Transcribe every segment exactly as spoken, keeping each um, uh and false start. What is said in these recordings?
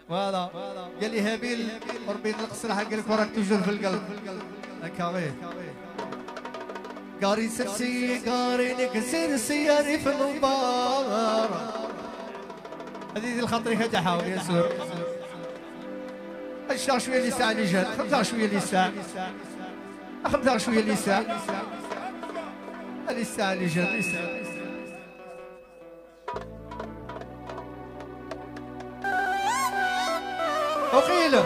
فوالا قال لي هابيل وربي القصر حق لك وراك توجد في القلب هكا قاري سرسي قاري لك سرسي في المبار هذه الخطري هدا حاول يا سور اشتغل شويه اللي ساعه اللي جات خمسة شويه اللي ساعه خمسة شويه اللي ساعه هذه الساعه اللي جات اللي ساعه وقيله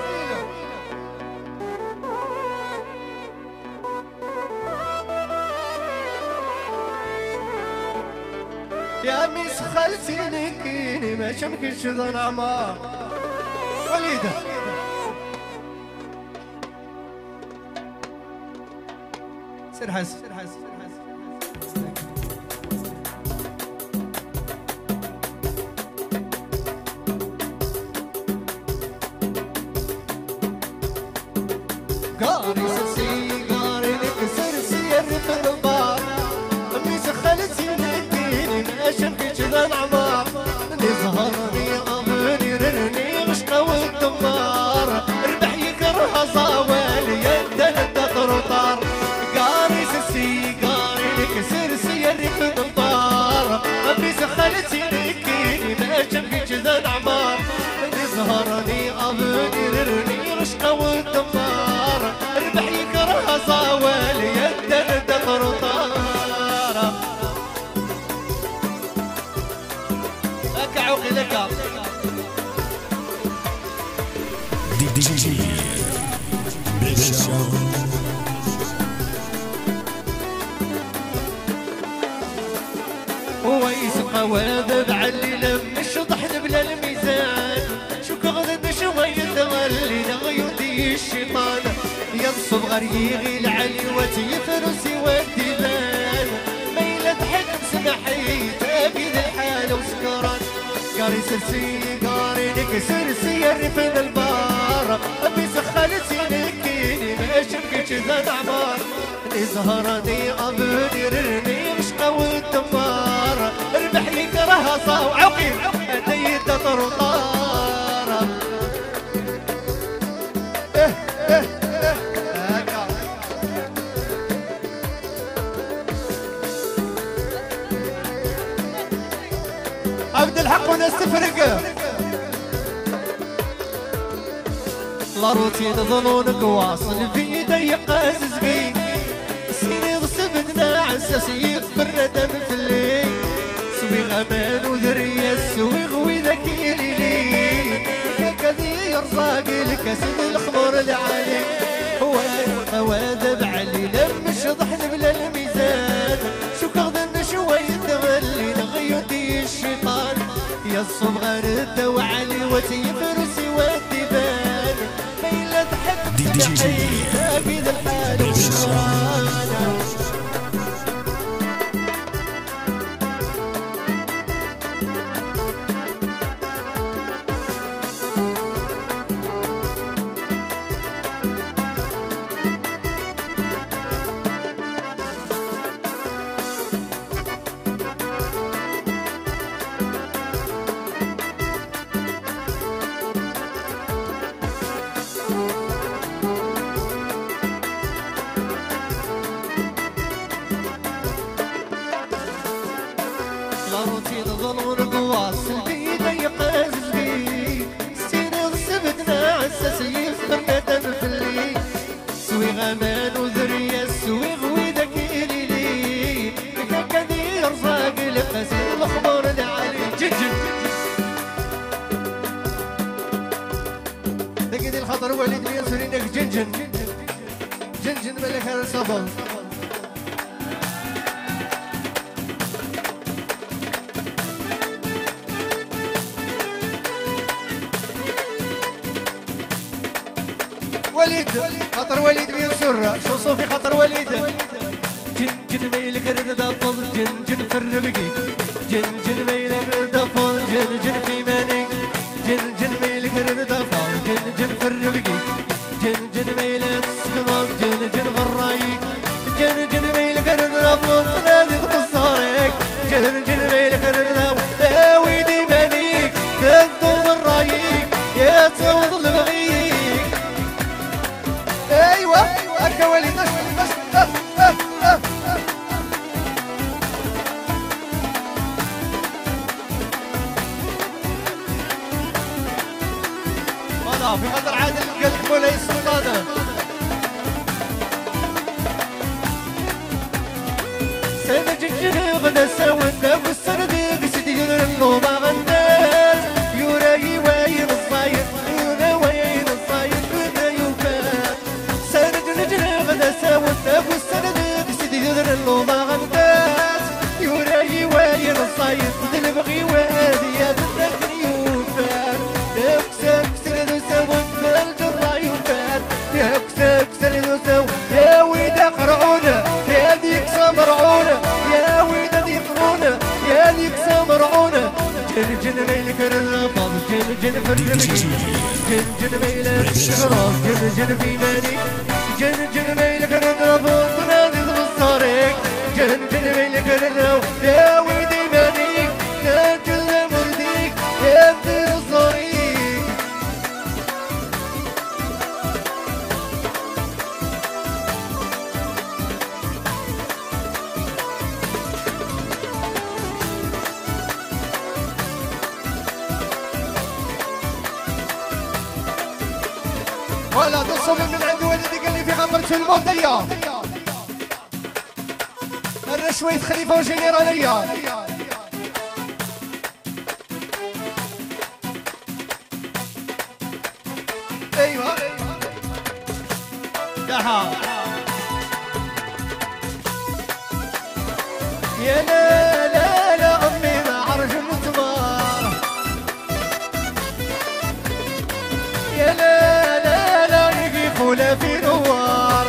يا ميس خالتي نكيني ما شمكش ذا نعمار وليده سير حس سير حس قاري سرسي قاري لك سرسي الرفض البار ميس خالتي نكيني ما شمكش ذا نعمار نظهرني أمني رني غشقة والدمار ربح يكره صوالي يده الدطر قاري سرسي قاري لك سرسي الرفض البار ميس خالتي نكيني ما شمكش ذا نعمار نظهرني أمني رني غشقة والدمار ربح يكره صوالي يده الدطر لك دي دي جي باشا هو يسقى واذب علي لم شطحن بلا الميزان شو كغذب شوية تغلي لغيودي الشيطان ينصب غريغي العلي وتيفرسي والدبان ميلة حكم سمحيت أبيد الحالة وسكران قاري سرسي قاري لك سرسي الرفد البار أبي سخالتي نكيني ما شمكش ذا نعمار نزهرني أبني رني مشقى والدمار ربح يكره صاو عقيل أدي تطرطار إيه إيه إيه هكا عبد الحق وناس تفرق لاروتين ظنونك واصل في يدي قازز بي سيني غصبتنا عساسي بردا في الليل سوي غمان وذرية سوي غوي ذكي ليلي كذي يرزاق الكسب الخمر العالي هو مواذب علي لم شضحن بلا الميزان شو كغذن شوية تغلي لغيودي الشيطان يا الصبغر الدو علي وتيفرسي والدبان ميلة حب سمحي أبيد الحال وشرانا لاروتين ظنونك واصل في يدي قازز بي سيني غصبتنا عساسي فرقة في الليل سوي غمان وذرية سوي غوي ذكي ليلي كذي يرزاق القاسي الخبر العالي جنجن لقيت الخطر وليد بينصرينك جنجن جنجن ملك هذا الصبر وليد خطر وليد بينصر شو صوفي خطر وليد جن جن ميلك رد فض جن جن في الربقي جن جن ميلك رد فض جن جن في ماني جن جن ميلك رد فض جن جن في الربقي جن جن ميلك سكمام جن جن غرايك جن جن ميلك رد فض نادي قصارك جن جن ميلك رد فض ويدي مانيك تنطر الرايك يا يا تعوض المغيب. ايوه هكا وليد والله في خاطر عادل قلت مولاي السلطانة. سنة جنجنة غدا ساونا والسردق سيدي يرنو ما غنداز يوراي واين الصاير يورا واين الصاير ودا يوفات. سنة جنجنة غدا ساونا والسردق سيدي يرنو ما غنداز يوراي واين الصاير دلبغي وادي يا ذكر يوفات. يا كسر كسر ذو ساونا الجرا يوفات. يا كسر كسر ذو ساونا يا ويدا قرعونا يا ديك سمرعونا يا ويدا ديك قرعونا يا ديك سمرعونا. جن جن ميلك الرفض جن جن في الرمي جن جن ميلك الشغراف جن جن في ماني جن جن ميلك الرفض تنادي بالصارق جن جن ميلك الرفض يا ويدي مانيك يا جل مرديك يا بدر الصارق. ولا تصوم من عند والدي قال لي في غمرة المهدية الرشوية خليفة وجنرالية. ايوه دها يا لا لا لا امي ما عرج المتمار يا لا ولا في نوار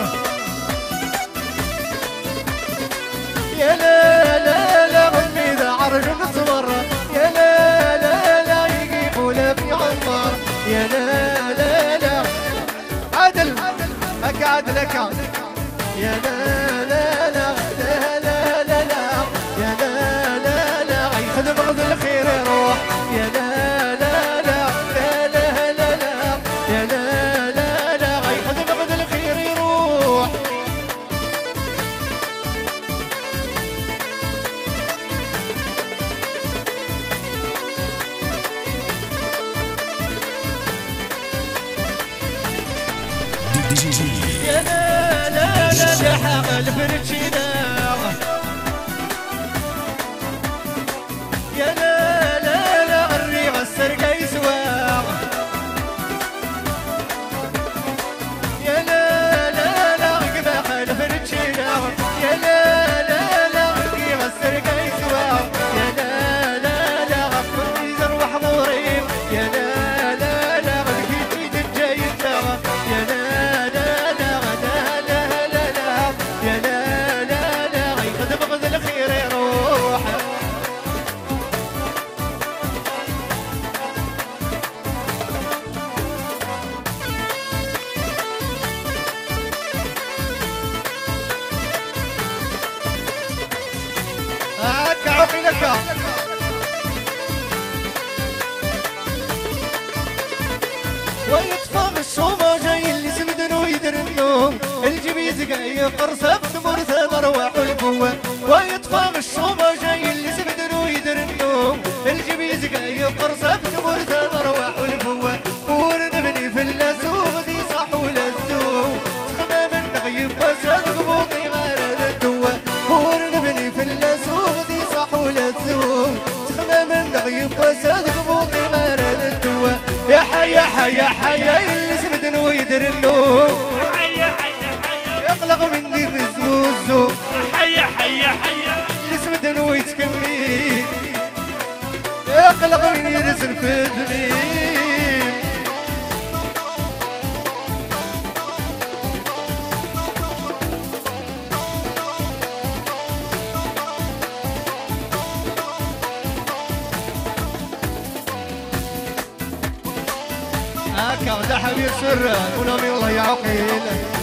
يا لا لا لا غمي ذا عرج مصمر يا لا لا لا يقيف ولا في عمار يا لا لا لا عدل هكا عدل هكا يا لا لا لا لا لا لا لا يا لا لا لا يخدم غد الخير يروح يا لا لا لا لا لا لا لا يا لا يا لا لا لا لحق الفرشينا يا لا لا لا الريع السرقة يسواق يا لا لا لا قباح الفرشينا يا لا لا لا الريع السرقة يسواق يا لا لا لا غفر يزروح ضريب يا لا لا لا غدكيت الجاي يا لا عقلك ويطفى بالصومة جاي اللي سمدن ويدر النوم الجيب يزقاي قرصة بتمر ثمر وحلبوة ويطفى بالصومة جاي اللي سمدن ويدر النوم الجيب يزقاي قرصة بتمر ثمر وحلبوة ورنبني في اللاسوق دي صح ولا السوق تخمام النغيب وساد قبوطي غير الدوة ورنبني في اللاسوق دي صح ولا السوق تخمام النغيب وساد قبوطي غير الدوة يا حي يا حي يا حي اللي سمدن ويدر النوم يقلق مني الزوزو حي حي حي اللي سمدن ويتكمل يقلق مني رسل في الدنيا هكا وده حبيب سر ونامي الله يعقيل